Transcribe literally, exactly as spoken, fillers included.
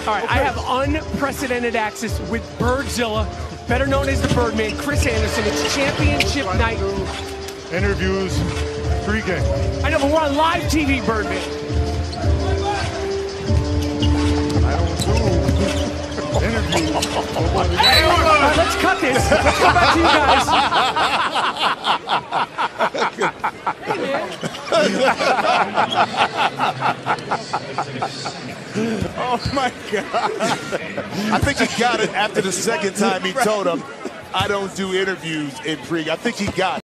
All right, I have unprecedented access with Birdzilla, better known as the Birdman, Chris Anderson. It's championship night. Interviews, pregame. I know, but we're on live T V, Birdman. I don't do interviews. Hey, all right, let's cut this. Let's go back to you guys. Hey, man. Oh, my God. I think he got it after the second time he told him, I don't do interviews in pre. I think he got it.